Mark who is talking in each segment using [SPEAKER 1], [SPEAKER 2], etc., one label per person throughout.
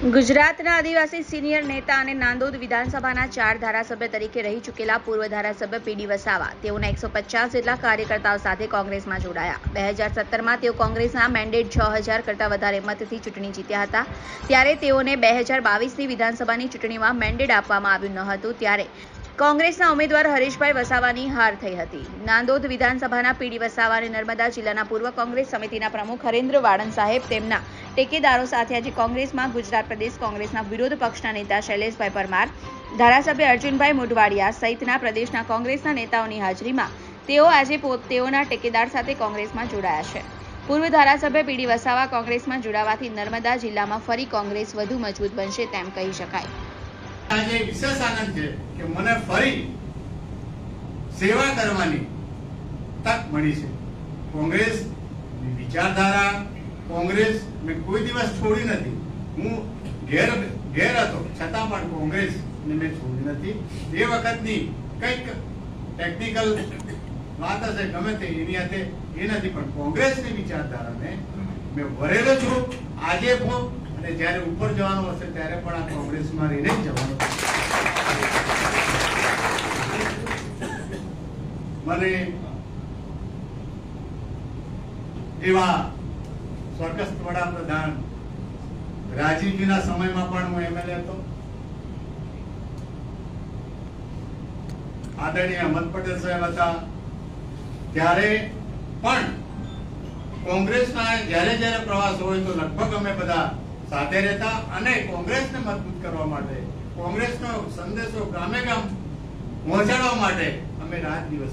[SPEAKER 1] ગુજરાતના આદિવાસી સિનિયર નેતા અને નાંદોદ વિધાનસભાના 4 ધારાસભ્ય તરીકે રહી ચૂકેલા પૂર્વ ધારાસભ્ય પીડી વસાવા તેઓના 150 જેટલા કાર્યકર્તાઓ સાથે કોંગ્રેસમાં જોડાયા. 2017માં તેઓ કોંગ્રેસના મેન્ડેટ 6000 કરતાં વધારે મતથી ચૂંટણી જીત્યા હતા. ત્યારે તેઓને 2022ની વિધાનસભાની ચૂંટણીમાં મેન્ડેટ આપવામાં આવ્યું ન હતું. ત્યારે કોંગ્રેસના ઉમેદવાર હરીશભાઈ વસાવાની હાર થઈ હતી. નાંદોદ વિધાનસભાના પીડી વસાવા અને નર્મદા જિલ્લાના પૂર્વ કોંગ્રેસ સમિતિના પ્રમુખ હરેન્દ્ર વાડન સાહેબ તેમના ટેકેદારો સાથે આજે કોંગ્રેસમાં ગુજરાત પ્રદેશ કોંગ્રેસના વિરોધ પક્ષના નેતા શૈલેષભાઈ પરમાર, ધારાસભ્ય અર્જુનભાઈ મોઢવાડિયા સહિતના પ્રદેશના કોંગ્રેસના નેતાઓની હાજરીમાં તેઓ આજે તેઓના ટેકેદાર સાથે કોંગ્રેસમાં જોડાયા છે. પૂર્વ ધારાસભ્ય પીડી વસાવા કોંગ્રેસમાં જોડાવાથી નર્મદા જિલ્લામાં ફરી કોંગ્રેસ વધુ મજબૂત બનશે તેમ કહી શકાય.
[SPEAKER 2] આજે વિશેષ આનંદ છે કે મને ફરી સેવા કરવાની તક મળી છે. કોંગ્રેસ વિચારધારા, કોંગ્રેસ મેં કોઈ દિવસ છોડી નથી. હું ઘેર હતો છતાં પણ કોંગ્રેસ મેં છોડી નથી. એ વખતની કંઈક ટેકનિકલ વાત હશે ગમે તે એની હાથે એ નથી, પણ કોંગ્રેસની વિચારધારાને મેં વરેલો છું આજે પણ, અને જ્યારે ઉપર જવાનું હશે ત્યારે પણ આ કોંગ્રેસમાં રહીને જ જવાનું. મને એવા સ્વર્ગસ્થ વડાપ્રધાન રાજીવજીના સમયમાં પણ હું એમએલએ હતો. આદરણીય અહમદ પટેલ સાહેબ હતા ત્યારે પણ કોંગ્રેસના જ્યારે પ્રવાસ હોય તો લગભગ અમે બધા સાથે રહેતા અને કોંગ્રેસને મજબૂત કરવા માટે, કોંગ્રેસનો સંદેશો ગામે ગામ પહોંચાડવા માટે અમે રાત દિવસ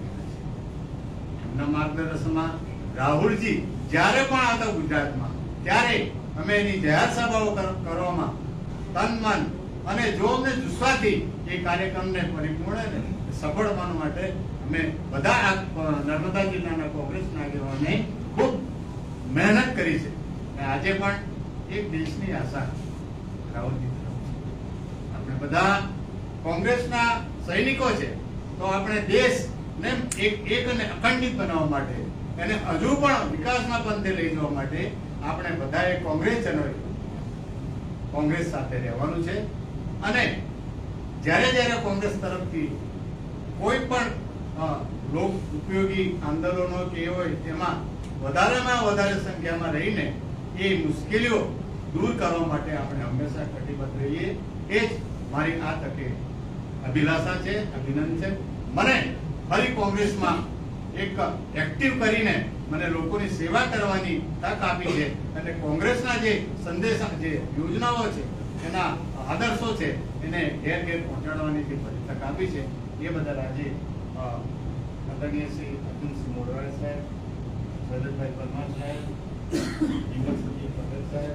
[SPEAKER 2] એમના માર્ગદર્શનમાં રાહુલજી જ્યારે પણ આવતા ગુજરાતમાં ત્યારે અમે એની જાહેર સભાઓ કરવામાં તન મન અને જોમને જુસ્સાથી એ કાર્યક્રમને પરિપૂર્ણ અને સફળ બનવા માટે અમે બધા નર્મદા જિલ્લાના કોંગ્રેસના આગેવાનોને ખૂબ મહેનત કરી છે. આજે પણ એક દેશની આશા રાહુલજી તરફ આપણે બધા કોંગ્રેસના સૈનિકો છે, તો આપણે દેશને એક અને અખંડિત બનાવવા માટે એને હજુ પણ વિકાસના પંથે લઈ જવા માટે આપણે બધાએ કોંગ્રેસજનોએ કોંગ્રેસ સાથે રહેવાનું છે. અને જ્યારે કોંગ્રેસ તરફથી કોઈ પણ લોક ઉપયોગી આંદોલનો કે હોય તેમાં વધારેમાં વધારે સંખ્યામાં રહીને એ મુશ્કેલીઓ દૂર કરવા માટે આપણે હંમેશા કટિબદ્ધ રહીએ. એ જ મારી આ તકે અભિલાષા છે, અભિનંદન છે. મને ફરી કોંગ્રેસમાં એક એક્ટિવ કરીને મને લોકોની સેવા કરવાની તક આપી છે અને કોંગ્રેસના જે સંદેશા, જે યોજનાઓ છે, એના આદર્શો છે, એને ઘેર ઘેર પહોંચાડવાની જે તક આપી છે એ બદલ આજે આદરણીય શ્રી અર્જુનસિંહ મોઢવાડિયા સાહેબ, શૈલેષભાઈ પરમાર સાહેબ, પટેલ સાહેબ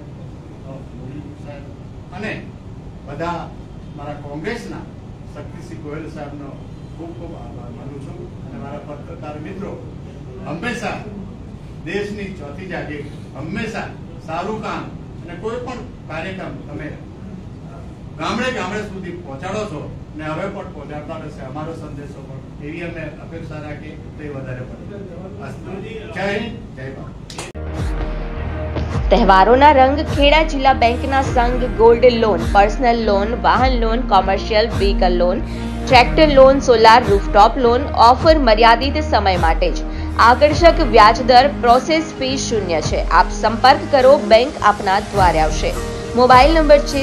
[SPEAKER 2] અને બધા મારા કોંગ્રેસના શક્તિસિંહ ગોયલ સાહેબનો ખૂબ ખૂબ આભાર માનું છું. અને મારા પત્રકાર મિત્રો હંમેશા દેશની ચોથી જાગીર, હંમેશા સારું કામ અને કોઈ પણ કાર્યક્રમ તમે ગામડે સુધી પહોંચાડો છો અને હવે પણ પહોંચાડતા રહેશે. અમારો સંદેશો પણ એવી અમે અપેક્ષા રાખીએ તો એ વધારે પડે. જય હિન્દ, જય ભારત.
[SPEAKER 1] તહેવારોના રંગ ખેડા જિલ્લા બેંકના સંઘ ગોલ્ડ લોન, પર્સનલ લોન, વાહન loan, commercial vehicle loan, tractor loan, solar rooftop loan offer મર્યાદિત સમય માટે જ. આકર્ષક વ્યાજ દર, પ્રોસેસ ફી શૂન્ય છે. આપ સંપર્ક કરો, બેંક આપના દ્વારે આવશે. મોબાઈલ નંબર છે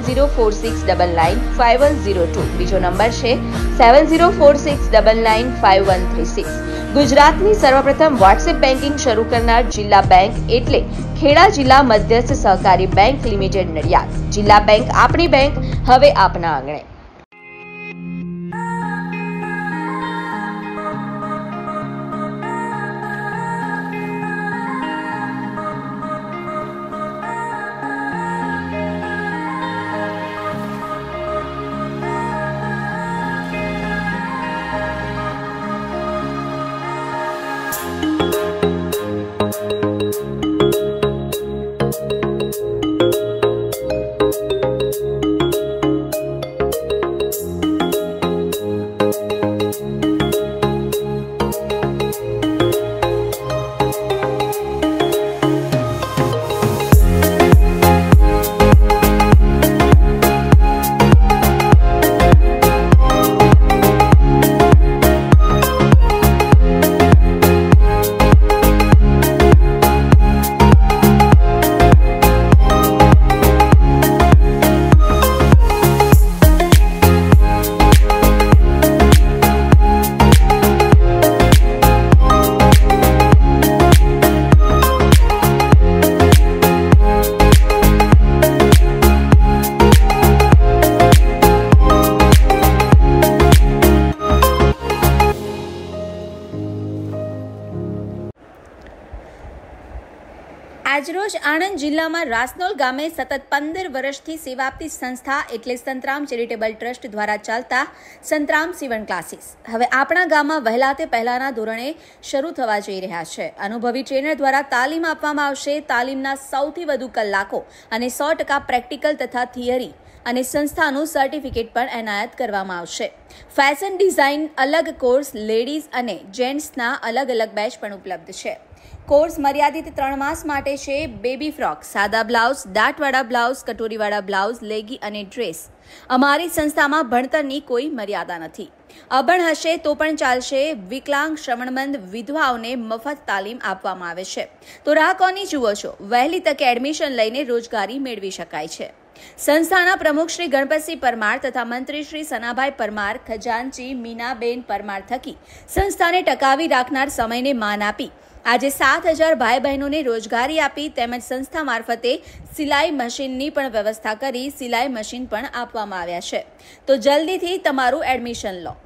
[SPEAKER 1] 7046995102. બીજો નંબર છે 7046995136. ગુજરાતની સર્વપ્રથમ વોટ્સએપ બેન્કિંગ શરૂ કરનાર જિલ્લા બેંક એટલે ખેડા જિલ્લા મધ્યસ્થ સહકારી બેંક લિમિટેડ નડિયાદ. જિલ્લા બેંક આપણી બેંક, હવે આપના આંગણે. આજરોજ આણંદ જિલ્લામાં રાસનોલ ગામે સતત 15 વર્ષથી સેવા આપતી સંસ્થા એટલે સંતરામ ચેરિટેબલ ટ્રસ્ટ દ્વારા ચાલતા સંતરામ સીવણ ક્લાસીસ હવે આપણા ગામમાં વહેલા તે પહેલાના ધોરણે શરૂ થવા જઈ રહ્યા છે. અનુભવી ટ્રેનર દ્વારા તાલીમ આપવામાં આવશે. તાલીમના સૌથી વધુ કલાકો અને 100% પ્રેક્ટિકલ તથા થિયરી અને સંસ્થાનું સર્ટિફિકેટ પણ એનાયત કરવામાં આવશે. ફેશન ડિઝાઇન અલગ કોર્સ, લેડીઝ અને જેન્ટ્સના અલગ અલગ બેચ પણ ઉપલબ્ધ છે. કોર્સ મર્યાદિત 3 માસ માટે છે. બેબી ફ્રોક, સાદા બ્લાઉઝ, દાંતવાળા બ્લાઉઝ, કટોરીવાળા બ્લાઉઝ, લેગી અને ડ્રેસ. અમારી સંસ્થામાં ભણતરની કોઈ મર્યાદા નથી. અભણ હશે તો પણ ચાલશે. વિકલાંગ, શ્રવણમંદ, વિધવાઓને મફત તાલીમ આપવામાં આવે છે. તો રાહ કોની જુઓ છો? વહેલી તકે એડમિશન લઈને રોજગારી મેળવી શકાય છે. સંસ્થાના પ્રમુખ શ્રી ગણપતસિંહ પરમાર તથા મંત્રી શ્રી સનાભાઈ પરમાર, ખજાનચી મીનાબેન પરમાર થકી સંસ્થાને ટકાવી રાખનાર સમયને માન આપી આજે 7,000 ભાઈ બહેનોને રોજગારી આપી તેમજ સંસ્થા મારફતે સિલાઈ મશીનની પણ વ્યવસ્થા કરી સિલાઈ મશીન પણ આપવામાં આવ્યા છે. તો જલ્દીથી તમારું એડમિશન લો.